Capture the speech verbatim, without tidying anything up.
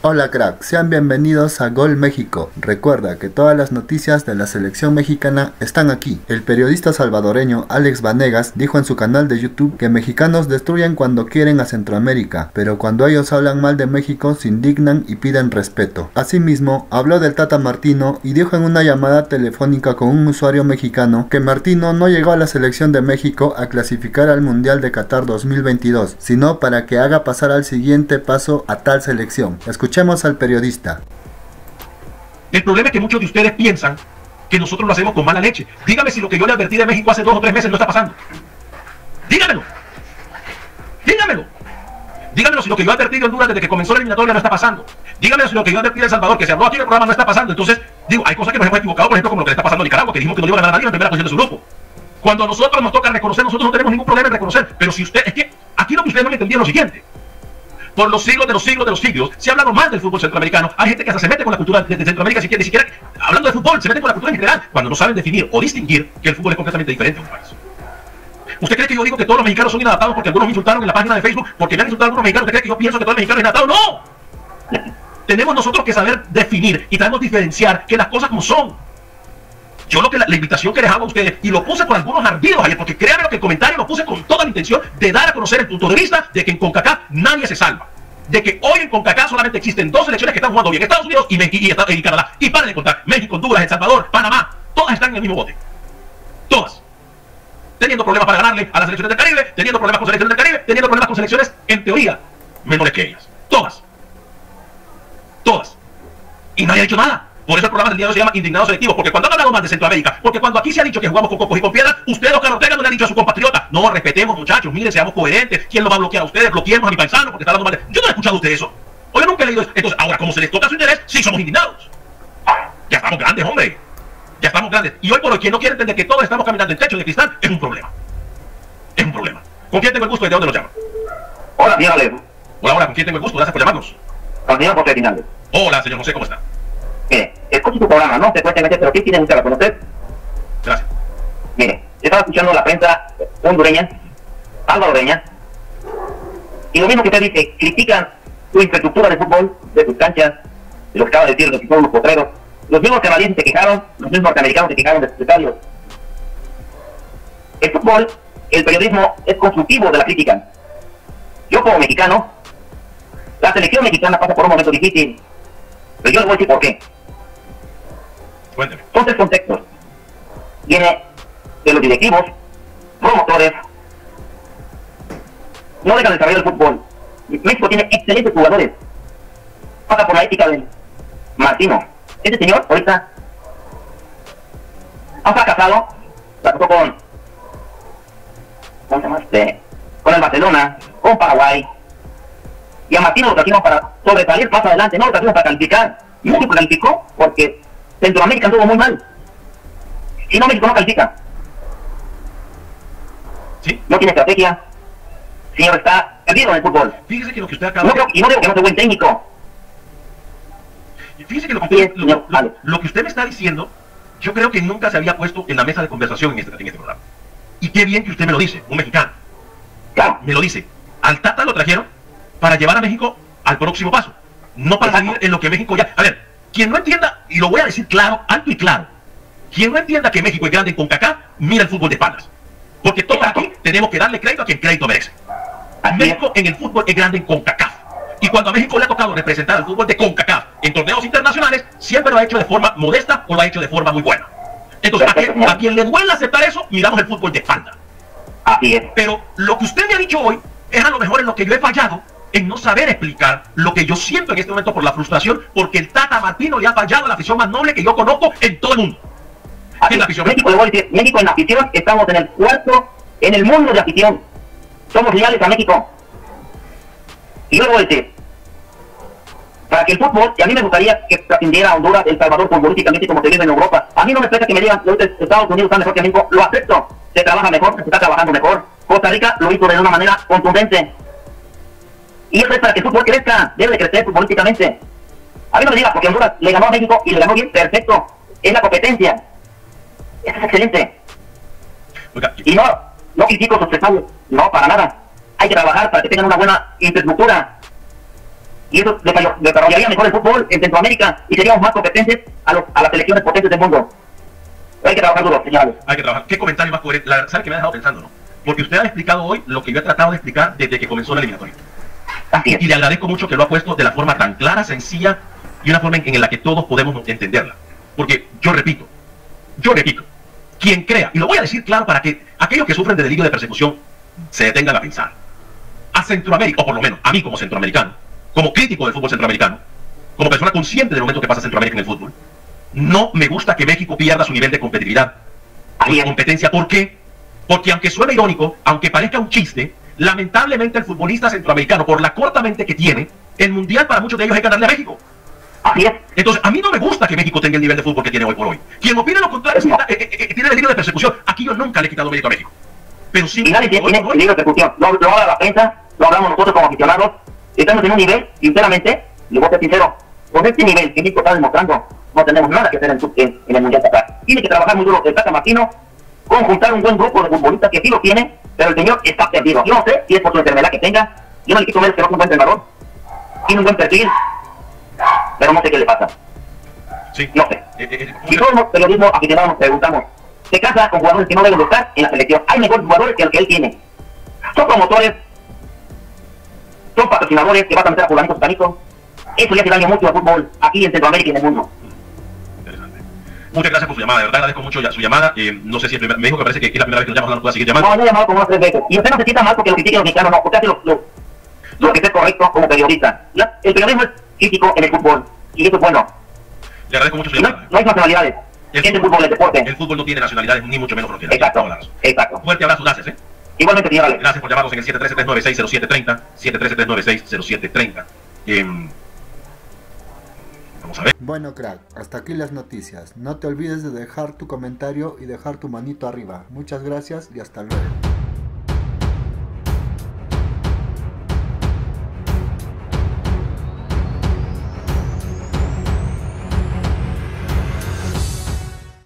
Hola crack, sean bienvenidos a Gol México. Recuerda que todas las noticias de la selección mexicana están aquí. El periodista salvadoreño Alex Vanegas dijo en su canal de YouTube que mexicanos destruyen cuando quieren a Centroamérica, pero cuando ellos hablan mal de México se indignan y piden respeto. Asimismo, habló del Tata Martino y dijo en una llamada telefónica con un usuario mexicano que Martino no llegó a la selección de México a clasificar al Mundial de Qatar dos mil veintidós, sino para que haga pasar al siguiente paso a tal selección. Escuchemos al periodista. El problema es que muchos de ustedes piensan que nosotros lo hacemos con mala leche. Dígame si lo que yo le advertí de México hace dos o tres meses no está pasando. Dígamelo. Dígamelo. Dígamelo si lo que yo advertí de Honduras desde que comenzó la eliminatoria no está pasando. Dígamelo si lo que yo advertí de El Salvador, que se habló aquí en el programa, no está pasando. Entonces, digo, hay cosas que nos hemos equivocado, por ejemplo, como lo que le está pasando a Nicaragua, que dijimos que no iba a ganar a nadie en la primera posición de su grupo. Cuando a nosotros nos toca reconocer, nosotros no tenemos ningún problema en reconocer. Pero si usted, es que aquí lo que ustedes no me entendían es lo siguiente. Por los siglos de los siglos de los siglos se ha hablado mal del fútbol centroamericano. Hay gente que hasta se mete con la cultura de, de Centroamérica, si quiere, ni siquiera hablando de fútbol, se mete con la cultura en general, cuando no saben definir o distinguir que el fútbol es completamente diferente a un país. ¿Usted cree que yo digo que todos los mexicanos son inadaptados porque algunos me insultaron en la página de Facebook, porque me han insultado algunos mexicanos? ¿Usted cree que yo pienso que todos los mexicanos son inadaptados? ¡No! Tenemos nosotros que saber definir y sabemos diferenciar que las cosas como son. Yo lo que la, la invitación que les hago a ustedes, y lo puse con algunos ardidos ayer, porque créanme que el comentario lo puse con toda la intención de dar a conocer el punto de vista de que en CONCACAF nadie se salva. De que hoy en CONCACAF solamente existen dos selecciones que están jugando bien, Estados Unidos y, y, y, y Canadá. Y paren de contar, México, Honduras, El Salvador, Panamá, todas están en el mismo bote. Todas. Teniendo problemas para ganarle a las selecciones del Caribe, teniendo problemas con selecciones del Caribe, teniendo problemas con selecciones, en teoría, menores que ellas. Todas. Todas. Y nadie ha dicho nada. Por eso el programa del día de hoy se llama Indignados Selectivos, porque cuando han hablado más de Centroamérica, porque cuando aquí se ha dicho que jugamos con cocos y con piedras, usted, Oscar Ortega, no le ha dicho a su compatriota, no, respetemos muchachos, miren, seamos coherentes, ¿quién lo va a bloquear a ustedes? Bloqueemos a mi paisano porque está hablando mal de... Yo no he escuchado a usted eso, o yo nunca he leído eso. Entonces, ahora, como se les toca su interés, sí somos indignados. Ya estamos grandes, hombre, ya estamos grandes, y hoy por hoy, quien no quiere entender que todos estamos caminando en techo de cristal, es un problema, es un problema. ¿Con quién tengo el gusto y de dónde nos llama? Hola, señor Alejo. Hola, hola, ¿con quién tengo el gusto? Gracias por llamarnos. Con el señor José Hernández. Hola, señor José, ¿cómo está? Mire, escucho su programa, no frecuentemente, pero ¿qué tiene usted con usted? Gracias. Mire, yo estaba escuchando la prensa hondureña, salvadoreña, y lo mismo que usted dice, critican su infraestructura de fútbol, de sus canchas, de lo que acaba de decir, de que son los potreros. Los mismos canadienses se quejaron, los mismos norteamericanos se quejaron de sus estadios. El fútbol, el periodismo es constructivo de la crítica. Yo como mexicano, la selección mexicana pasa por un momento difícil, pero yo les voy a decir por qué. Cuénteme. Son tres contextos. Viene de los directivos, promotores, no dejan desarrollar el fútbol. México tiene excelentes jugadores. Pasa por la ética del Martino. Este señor ahorita ha fracasado, trató con, ¿cómo se llama este? Con el Barcelona, con Paraguay. Y a Martino lo trajimos para sobresalir más adelante, no lo trajimos para calificar. México calificó porque Centroamérica anduvo muy mal. Si no, México no califica. ¿Sí? No tiene estrategia. Señor, está perdido en el fútbol. Fíjese que lo que usted acaba No creo, y no digo que no sea buen técnico. Fíjese que lo que, usted, Sí, lo, lo, vale. lo que usted me está diciendo, yo creo que nunca se había puesto en la mesa de conversación en este, en este programa. Y qué bien que usted me lo dice, un mexicano. Claro. Me lo dice. Al Tata lo trajeron para llevar a México al próximo paso. No para Exacto. seguir en lo que México ya... A ver, quien no entienda, y lo voy a decir claro, alto y claro, quien no entienda que México es grande en CONCACAF, mira el fútbol de espaldas. Porque todos Exacto. aquí tenemos que darle crédito a quien crédito merece. Así México es. en el fútbol es grande en CONCACAF. Y cuando a México le ha tocado representar al fútbol de CONCACAF en torneos internacionales, siempre lo ha hecho de forma modesta o lo ha hecho de forma muy buena. Entonces, a quien, a quien le duele aceptar eso, miramos el fútbol de espalda. Así es. Pero lo que usted me ha dicho hoy es a lo mejor en lo que yo he fallado, en no saber explicar lo que yo siento en este momento por la frustración, porque el Tata Martino le ha fallado a la afición más noble que yo conozco en todo el mundo. Así En la es. afición. México, le voy a decir, México en la afición estamos en el cuarto en el mundo de afición. Somos leales a México. Y yo le voy a decir, para que el fútbol, y a mí me gustaría que trascendiera a Honduras, El Salvador futbolísticamente como se vive en Europa. A mí no me explica que me digan, Estados Unidos está mejor que México, lo acepto. Se trabaja mejor, se está trabajando mejor. Costa Rica lo hizo de una manera contundente. Y eso es para que el fútbol crezca, debe de crecer futbolísticamente. A mí no me diga, porque Honduras le ganó a México y le ganó bien, perfecto. Es la competencia. Eso es excelente. Oiga, Y no, no critico sus estadios, no, para nada. Hay que trabajar para que tengan una buena infraestructura. Y eso desarrollaría mejor el fútbol en Centroamérica y seríamos más competentes a, los, a las selecciones potentes del mundo. Hay que trabajar duro, señores. Hay que trabajar. ¿Qué comentario más coherente? La, ¿Sabe que me ha dejado pensando, no? Porque usted ha explicado hoy lo que yo he tratado de explicar desde que comenzó la eliminatoria. Así es. Y le agradezco mucho que lo ha puesto de la forma tan clara, sencilla y una forma en, en la que todos podemos entenderla. Porque yo repito, yo repito, quien crea, y lo voy a decir claro para que aquellos que sufren de delirio de persecución se detengan a pensar. A Centroamérica, o por lo menos a mí como centroamericano, como crítico del fútbol centroamericano, como persona consciente del momento que pasa Centroamérica en el fútbol, no me gusta que México pierda su nivel de competitividad, de competencia. ¿Por qué? Porque aunque suene irónico, aunque parezca un chiste, lamentablemente el futbolista centroamericano, por la corta mente que tiene, el mundial para muchos de ellos es ganarle a México. Así es. Entonces, a mí no me gusta que México tenga el nivel de fútbol que tiene hoy por hoy. Quien opina lo contrario no. eh, eh, eh, tiene delirio de persecución. Aquí yo nunca le he quitado mérito a México. Pero sí, y nadie tiene delirio de persecución. Lo, lo habla la prensa, lo hablamos nosotros como aficionados. Estamos en un nivel, sinceramente, le voy a ser sincero, con este nivel que México está demostrando, no tenemos nada que hacer en, en, en el Mundial Qatar. Tiene que trabajar muy duro el Tata Martino, conjuntar un buen grupo de futbolistas que sí lo tiene, pero el señor está perdido. Yo no sé si es por su enfermedad que tenga, yo no le quito menos que no es un buen entrenador, tiene un buen perfil, pero no sé qué le pasa. Sí. No sé. Eh, eh, Si todos los periodismos aficionados nos preguntamos, se casa con jugadores que no deben de estar en la selección. Hay mejores jugadores que el que él tiene. Son promotores, son patrocinadores que van a meter a fulanitos panicos. Eso le hace daño mucho al fútbol aquí en Centroamérica y en el mundo. Interesante. Muchas gracias por su llamada, de verdad agradezco mucho ya su llamada. Eh, no sé si es primer, me dijo que parece que es la primera vez que nos llamas, no pueda seguir llamando. No, yo he llamado como unas tres veces. Y usted no se sienta mal porque lo critique los mexicanos, no, porque hace lo, lo, lo que esté correcto como periodista. La, el periodismo es crítico en el fútbol, y eso es bueno. Le agradezco mucho su No, llamada. no hay nacionalidades. El Este fútbol, fútbol es deporte. el fútbol no tiene nacionalidades, ni mucho menos fronteras. Exacto, exacto. Fuerte abrazo, gracias, ¿eh? Igualmente, señor Alex. Gracias por llamarnos en el siete uno tres, tres nueve seis, cero siete tres cero, siete uno tres, tres nueve seis, cero siete tres cero. Eh, vamos a ver. Bueno, crack, hasta aquí las noticias. No te olvides de dejar tu comentario y dejar tu manito arriba. Muchas gracias y hasta luego.